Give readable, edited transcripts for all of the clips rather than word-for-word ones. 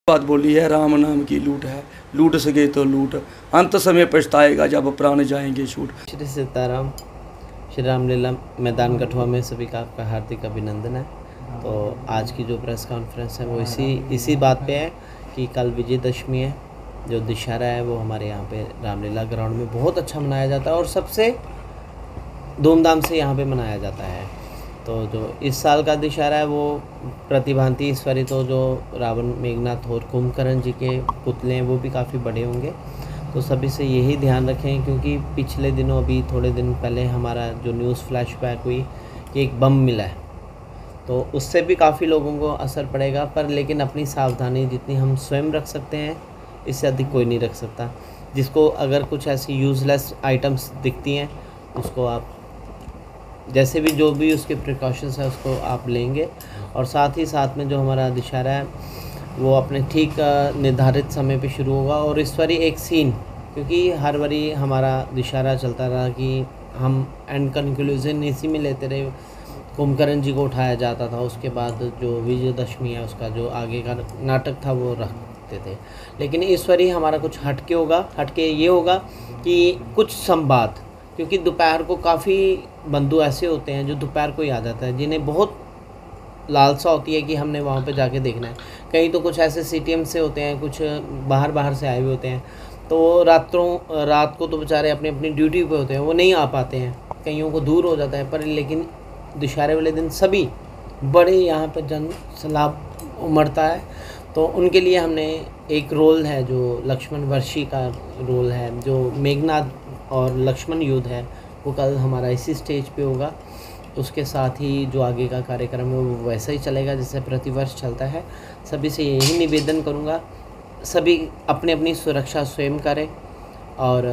बात बोली है, राम नाम की लूट है, लूट सके तो लूट, अंत समय पछताएगा जब प्राण जाएंगे छूट। श्री सीताराम। श्री रामलीला मैदान कठुआ में सभी का आपका हार्दिक अभिनंदन है। तो आज की जो प्रेस कॉन्फ्रेंस है वो इसी बात पे है कि कल विजयदशमी है, जो दशहरा है वो हमारे यहाँ पे रामलीला ग्राउंड में बहुत अच्छा मनाया जाता है और सबसे धूमधाम से यहाँ पे मनाया जाता है। तो जो इस साल का दशहरा है वो प्रतिभांति इस बारी तो जो रावण, मेघनाथ और कुंभकर्ण जी के पुतले हैं वो भी काफ़ी बड़े होंगे। तो सभी से यही ध्यान रखें, क्योंकि पिछले दिनों अभी थोड़े दिन पहले हमारा जो न्यूज़ फ्लैशबैक हुई कि एक बम मिला है, तो उससे भी काफ़ी लोगों को असर पड़ेगा। पर लेकिन अपनी सावधानी जितनी हम स्वयं रख सकते हैं, इससे अधिक कोई नहीं रख सकता। जिसको अगर कुछ ऐसी यूज़लेस आइटम्स दिखती हैं, उसको आप जैसे भी जो भी उसके प्रिकॉशंस है उसको आप लेंगे। और साथ ही साथ में जो हमारा दशहरा है वो अपने ठीक निर्धारित समय पे शुरू होगा। और इस बारी एक सीन, क्योंकि हर बारी हमारा दशहरा चलता रहा कि हम एंड कंक्लूजन इसी में लेते रहे, कुंभकर्ण जी को उठाया जाता था, उसके बाद जो विजयदशमी है उसका जो आगे का नाटक था वो रखते थे। लेकिन इस बारी हमारा कुछ हटके होगा। हटके ये होगा कि कुछ संवाद, क्योंकि दोपहर को काफ़ी बंधु ऐसे होते हैं जो दोपहर को ही आ जाता है, जिन्हें बहुत लालसा होती है कि हमने वहाँ पे जाके देखना है। कहीं तो कुछ ऐसे सीटीएम से होते हैं, कुछ बाहर से आए हुए होते हैं, तो वो रात को तो बेचारे अपनी अपनी ड्यूटी पे होते हैं, वो नहीं आ पाते हैं, कईयों को दूर हो जाता है। पर लेकिन दशहरे वाले दिन सभी बड़े यहाँ पर जन सैलाब उमड़ता है। तो उनके लिए हमने एक रोल है जो लक्ष्मण वर्षी का रोल है, जो मेघनाथ और लक्ष्मण युद्ध है, वो कल हमारा इसी स्टेज पे होगा। उसके साथ ही जो आगे का कार्यक्रम है वो वैसा ही चलेगा जैसे प्रतिवर्ष चलता है। सभी से यही निवेदन करूँगा, सभी अपनी अपनी सुरक्षा स्वयं करें और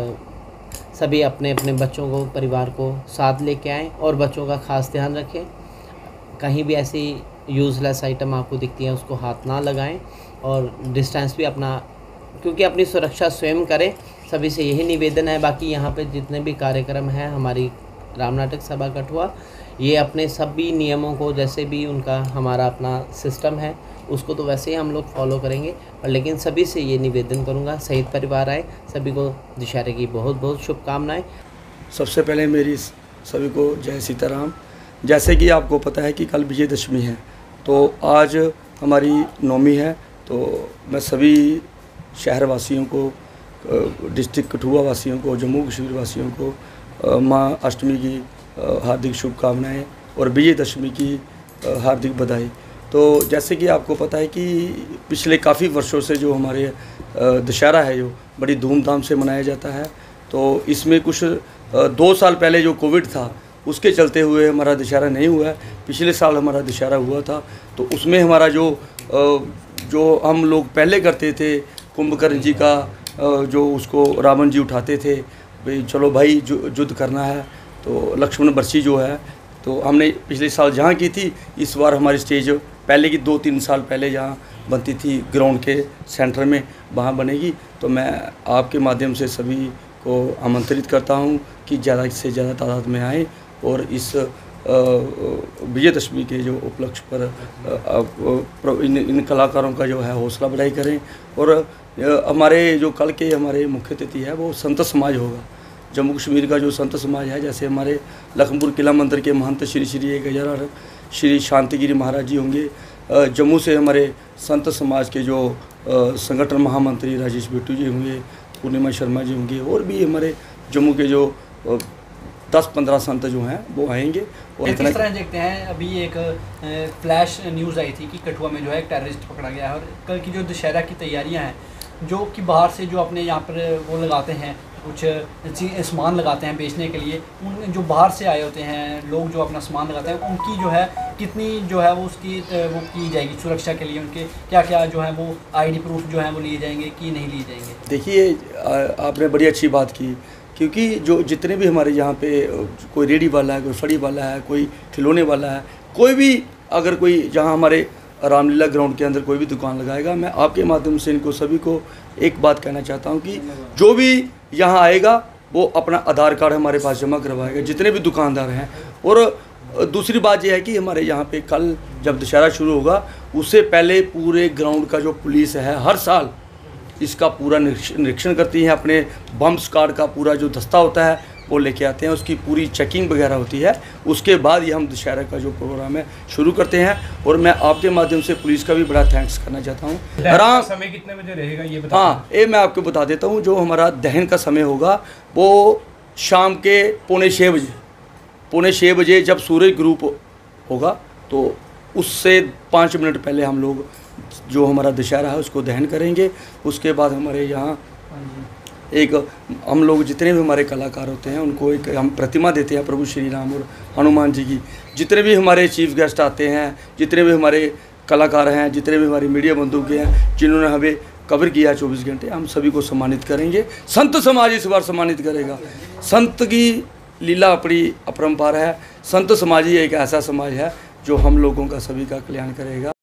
सभी अपने अपने बच्चों को, परिवार को साथ लेके आएँ और बच्चों का ख़ास ध्यान रखें। कहीं भी ऐसी यूज़लेस आइटम आपको दिखती है उसको हाथ ना लगाएं और डिस्टेंस भी अपना, क्योंकि अपनी सुरक्षा स्वयं करें। सभी से यही निवेदन है। बाकी यहाँ पे जितने भी कार्यक्रम हैं हमारी राम नाटक सभा कठुआ, ये अपने सभी नियमों को, जैसे भी उनका हमारा अपना सिस्टम है उसको तो वैसे ही हम लोग फॉलो करेंगे। और लेकिन सभी से ये निवेदन करूँगा, सहित परिवार आए, सभी को दशहरे की बहुत बहुत शुभकामनाएँ। सबसे पहले मेरी सभी को जय सीताराम। जैसे कि आपको पता है कि कल विजयदशमी है, तो आज हमारी नवमी है। तो मैं सभी शहर वासियों को, डिस्ट्रिक्ट कठुआ वासियों को, जम्मू कश्मीर वासियों को माँ अष्टमी की हार्दिक शुभकामनाएं और विजयदशमी की हार्दिक बधाई। तो जैसे कि आपको पता है कि पिछले काफ़ी वर्षों से जो हमारे दशहरा है जो बड़ी धूमधाम से मनाया जाता है, तो इसमें कुछ 2 साल पहले जो कोविड था उसके चलते हुए हमारा दशहरा नहीं हुआ है। पिछले साल हमारा दशहरा हुआ था, तो उसमें हमारा जो हम लोग पहले करते थे, कुंभकर्ण जी का जो उसको रावण जी उठाते थे, भाई चलो भाई युद्ध करना है, तो लक्ष्मण वर्षी जो है, तो हमने पिछले साल जहाँ की थी, इस बार हमारी स्टेज पहले की 2-3 साल पहले जहाँ बनती थी ग्राउंड के सेंटर में, वहाँ बनेगी। तो मैं आपके माध्यम से सभी को आमंत्रित करता हूँ कि ज़्यादा से ज़्यादा तादाद में आएँ और इस विजयदशमी के जो उपलक्ष्य पर इन कलाकारों का जो है हौसला बढ़ाई करें। और हमारे जो कल के हमारे मुख्य अतिथि है वो संत समाज होगा। जम्मू कश्मीर का जो संत समाज है, जैसे हमारे लखनपुर किला मंदिर के महंत श्री 1000 श्री शांतिगिरी महाराज जी होंगे। जम्मू से हमारे संत समाज के जो संगठन महामंत्री राजेश बिट्टू जी होंगे, पूर्णिमा शर्मा जी होंगे, और भी हमारे जम्मू के जो 10-15 संत जो हैं वो आएंगे। और किस तरह देखते हैं, अभी एक फ्लैश न्यूज़ आई थी कि कठुआ में जो है एक टेररिस्ट पकड़ा गया है, और कल की जो दशहरा की तैयारियां हैं, जो कि बाहर से जो अपने यहाँ पर वो लगाते हैं, कुछ सामान लगाते हैं बेचने के लिए, उन जो बाहर से आए होते हैं लोग जो अपना सामान लगाते हैं, उनकी जो है कितनी जो है वो उसकी वो की जाएगी सुरक्षा के लिए, उनके क्या क्या जो है वो आईडी प्रूफ जो है वो लिए जाएंगे कि नहीं लिए जाएंगे। देखिए, आपने बड़ी अच्छी बात की, क्योंकि जो जितने भी हमारे यहाँ पे कोई रेडी वाला है, कोई फड़ी वाला है, कोई खिलौने वाला है, कोई भी अगर कोई जहाँ हमारे रामलीला ग्राउंड के अंदर कोई भी दुकान लगाएगा, मैं आपके माध्यम से इनको सभी को एक बात कहना चाहता हूँ कि जो भी यहाँ आएगा वो अपना आधार कार्ड हमारे पास जमा करवाएगा, जितने भी दुकानदार हैं। और दूसरी बात यह है कि हमारे यहाँ पे कल जब दशहरा शुरू होगा उससे पहले पूरे ग्राउंड का जो पुलिस है हर साल इसका पूरा निरीक्षण करती है। अपने बम स्क्वाड का पूरा जो दस्ता होता है वो लेके आते हैं, उसकी पूरी चेकिंग वगैरह होती है। उसके बाद ये हम दशहरा का जो प्रोग्राम है शुरू करते हैं। और मैं आपके माध्यम से पुलिस का भी बड़ा थैंक्स करना चाहता हूँ। आराम समय कितने बजे रहेगा ये बता? हाँ, ये मैं आपको बता देता हूँ। जो हमारा दहन का समय होगा वो शाम के 5:45 बजे जब सूरज ग्रुप होगा तो उससे 5 मिनट पहले हम लोग जो हमारा दशहरा है उसको दहन करेंगे। उसके बाद हमारे यहाँ एक हम लोग जितने भी हमारे कलाकार होते हैं उनको एक हम प्रतिमा देते हैं प्रभु श्री राम और हनुमान जी की। जितने भी हमारे चीफ गेस्ट आते हैं, जितने भी हमारे कलाकार हैं, जितने भी हमारी मीडिया बंधु के हैं जिन्होंने हमें कवर किया 24 घंटे, हम सभी को सम्मानित करेंगे। संत समाज इस बार सम्मानित करेगा। संत की लीला अपनी अपरंपार है। संत समाज ही एक ऐसा समाज है जो हम लोगों का सभी का कल्याण करेगा।